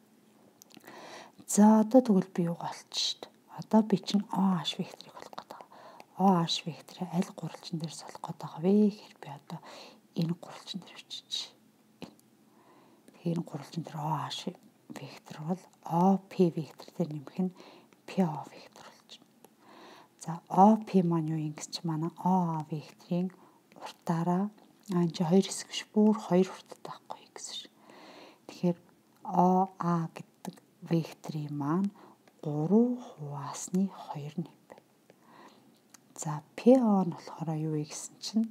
[SPEAKER 1] За одоо тэгвэл би юу голч шүү дээ. Одоо би чинь OH векторыг олох гээд байгаа. OH векторыг аль гурвалжин дээр солих гээд байгаа вэ гэхээр би одоо энэ гурвалжин дээр очиж. Тэгэхээр энэ гурвалжин дээр OH вектор бол OP вектор дээр нэмэх нь PO вектор болж байна. За OP маань юу юм гэсэн чинь манай OA векторын уртаараа энэ чи хоёр хэсэг биш бүр хоёр урттай байхгүй гэсэн шүү. Тэгэхээр OA гэдэг векторын маань гурван хуваасны хоёр нэм байна. За PO нь болохоор юу вэ гэсэн чинь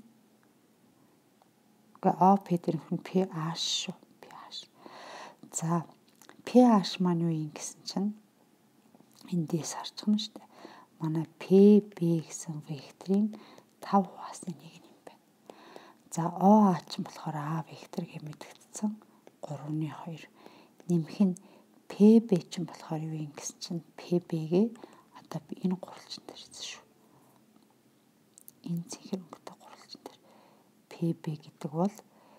[SPEAKER 1] OP дээр нэмэх нь pH шүү. pH. За pH маань юу юм гэсэн чинь эндээс харчих нь шүү дээ. Манай pB гэсэн векторын тав хуваасны нэг юм байна. За OA ч болохоор А вектор гэж мэдэгдсэн гурван хоёр нэмэх нь pB ч болохоор юу юм гэсэн чинь pB-гээ одоо би энэ гурвалжин дээр хэлсэн шүү. Энэ цэнхэр өнгөтэй гурвалжин дээр pB гэдэг бол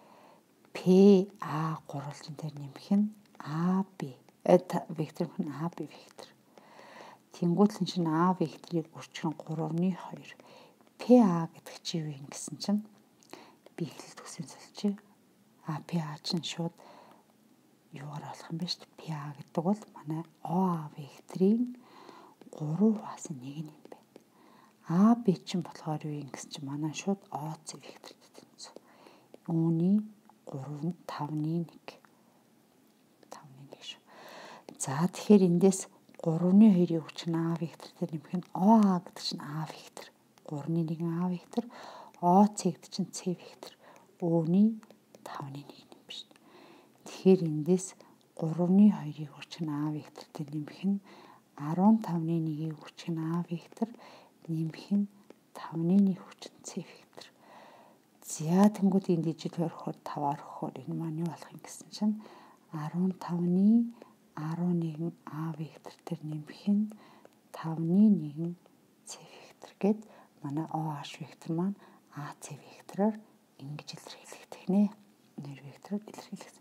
[SPEAKER 1] PA гурвалжин дээр нэмэх нь AB вектор нь AB вектор. Тэнгүүтлэн чинь А векторыг өрчгөн гурван хоёр. PA гэдэг чи юу юм гэсэн чинь би эхлэл төгсөн солилцъя. А PA чинь шууд юугаар болох юм бэ шүү дээ. PA гэдэг бол манай OA векторын гурван хуваасны нэг юм байна. AB чинь болохоор юу юм гэсэн чинь манай шууд ОЦ вектортэй тэнцүү. Үүний гурван тавны нэг. тавны нэг шүү. За тэгэхээр эндээс гурван хоёрын хүч нь А вектор дээр нэмэх нь OA гэдэг чинь А вектор. гурван нэг А вектор, ОЦ гэдэг чинь С вектор. Үүний тавны нэг юм биш. Тэгэхээр эндээс гурван хоёрын хүч нь А вектор дээр нэмэх нь арван тавны нэгийн хүч нь А вектор, нэмэх нь тавны нэг хүч нь С вектор. За тэнгууд энэ дижит өрөхөөр таваар өгөхөөр энэ маань юу болох юм гэсэн чинь арван тавны арван нэгэн А вектор дээр нэмэх нь тавны нэгэн С вектор гэд манай OH вектор маань АЦ вектороор ингэж илэрхийлэгдэх нэ. Нэр вектороор илэрхийлэгдэх.